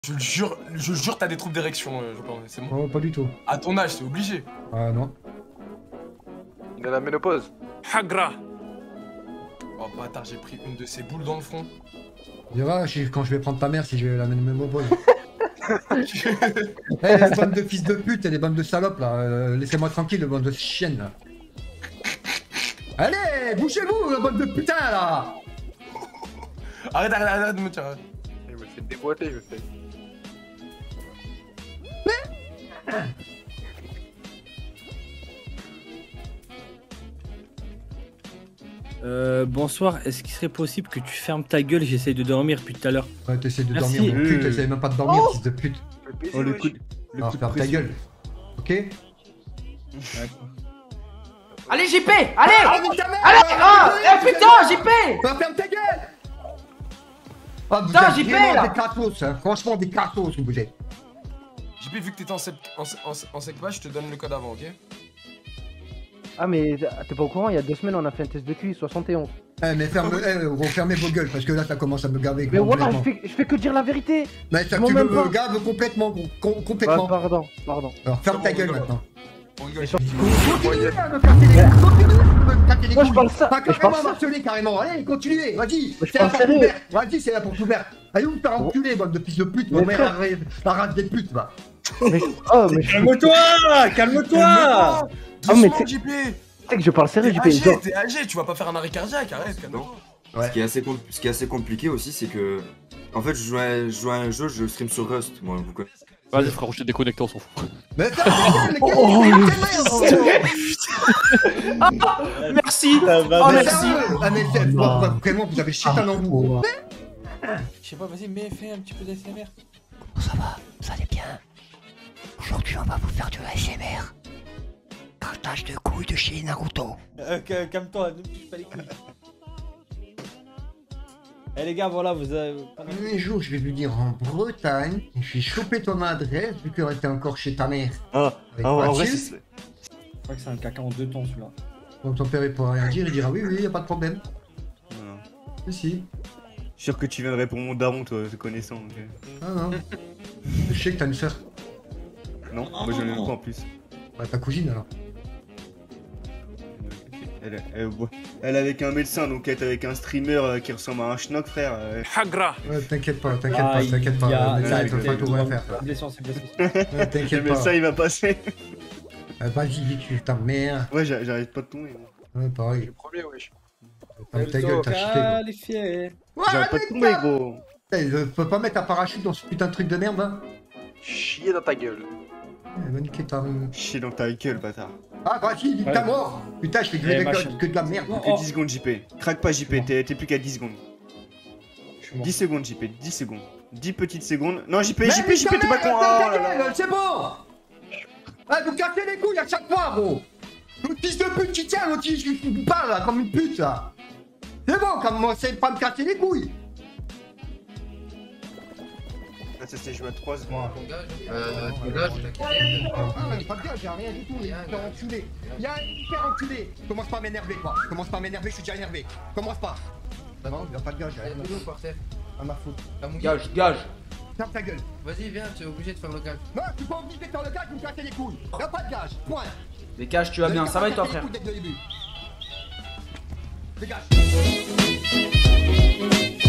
Je le jure, t'as des troubles d'érection, c'est bon. Oh, pas du tout. À ton âge, c'est obligé. Ah non. Il a la ménopause. Hagra. Oh bâtard, j'ai pris une de ces boules dans le front. Tu verras quand je vais prendre ta mère si je vais la même au bol. Eh, les bandes de fils de pute et les bandes de salopes là, laissez-moi tranquille, les bandes de chiennes là. Allez, bougez-vous, la bande de putain là. Arrête de me tirer. Il me fait déboîter, il me fait. Bonsoir, est-ce qu'il serait possible que tu fermes ta gueule? J'essaye de dormir depuis tout à l'heure. Ouais, t'essaies de Merci. dormir, mon cul, t'essayes même pas de dormir, fils de pute. Oh, le coup Alors de ferme ta pression. gueule. Ok. Allez JP, allez. Ah, mais ta mère, Allez, ah, eh putain, JP. Bah, ferme ta gueule. Ah, vous Putain, êtes JP, vraiment là. des cassos, hein. Franchement des cassos vous êtes. JP, vu que t'étais en sec-pas, je te donne le code avant, ok? Ah mais t'es pas au courant, il y a 2 semaines on a fait un test de QI 71. Eh mais fermez vos gueules parce que là ça commence à me gaver Mais voilà, complètement. je fais que dire la vérité. Mais ça je m'en tu même me pas. gaves complètement, Ah, complètement. pardon. Alors ferme ta gueule maintenant. On rigole. Continuez à me casser les couilles, continuez à me casser les Moi, je couilles. parle ça, Pas mais je carrément parle ça. marceler carrément, allez continuez, vas-y. Mais je C'est la parle porte sérieux. ouverte, vas-y c'est la porte ouverte. Allez vous faire enculer, bande de fils de pute, Mais ma mère frère. la race des putes va. Mais, oh mais je Calme-toi! Calme-toi! Ah, mais Doucement, t'es- JP. sais que je parle sérieux, T'es JP. âgé, Genre, t'es âgé, tu vas pas faire un arrêt cardiaque, arrête, calme-toi. Ouais. Ce qui est assez compliqué aussi, c'est que. En fait, je joue à un jeu, je stream sur Rust, moi, vous connaissez. Vas-y frérot, je t'ai déconnecté, on s'en fout. Mais ferme ta gueule, Merci. Oh merci. Ah mais c'est vraiment vous avez chié dans vous. Je sais pas, vas-y, mais fais un petit peu d'ASMR. Ça va, vous allez bien. Aujourd'hui, on va vous faire du ASMR. Partage de couilles de chez Naruto. Calme-toi, ne me touche pas les couilles. Eh les gars, voilà, vous avez... Un jour, je vais venir en Bretagne, je vais choper ton adresse, vu que t'es encore chez ta mère. Ah, Avec en vrai, Mathilde. c'est. Je crois que c'est un caca en 2 temps celui-là. Donc ton père il pourra rien dire, il dira oui, y a pas de problème. Non. Si. Je suis sûr que tu viendrais pour mon daron, toi, te connaissant. Donc... Ah non. Je sais que t'as une sœur. Non, moi j'en ai même pas en plus. Bah ta cousine alors. Elle est avec un médecin, donc elle est avec un streamer qui ressemble à un schnock, frère. Hagra. Ouais, t'inquiète pas, t'inquiète pas. Le médecin il peut pas tout rien faire. C'est blessure, c'est blessure. Ouais, Le t'inquiète pas. médecin il va passer. Vas-y, vite, tu ta mère. Ouais, j'arrête pas de tomber. Ouais, pareil. Le premier, wesh. Ferme ta gueule, t'as cheaté. Qualifié. J'arrête pas de tomber, gros. Je peux pas mettre un parachute dans ce putain de truc de merde là. Chier dans ta gueule. Va niquer ta... Chier dans ta gueule, bâtard. Ah vas-y, vite ta mort. Putain, je fais Eh, machin. que de la merde. Que 10 secondes, JP. Craque pas, JP, t'es plus qu'à 10 secondes. Je suis mort. 10 secondes, JP, 10 secondes. 10 petites secondes. Non, JP, Mais JP, nique JP, ta t'es pas mère, con. Oh ferme ta là là. gueule, c'est bon. Ah, vous cassez les couilles à chaque fois, gros. Le fils de pute qui tient, l'autre qui parle là, comme une pute là. C'est bon, commencez pas à me casser les couilles. Ah, ça c'est joué à 3 secondes. Ah, mais pas de gars, j'ai rien du tout, il est hyper enculé. Il y a un hyper enculé. Commence pas à m'énerver, quoi. Commence pas à m'énerver, je suis déjà énervé. Commence pas. Non, il y a pas de gars, j'ai rien à ma faute. Gage, gage. Ferme ta gueule. Vas-y, viens, tu es obligé de faire le gage. Non, tu es pas obligé de faire le gage, vous me cassez les couilles. Y a pas de gage, point. Dégage, tu vas bien, ça va et toi, frère? Dégage.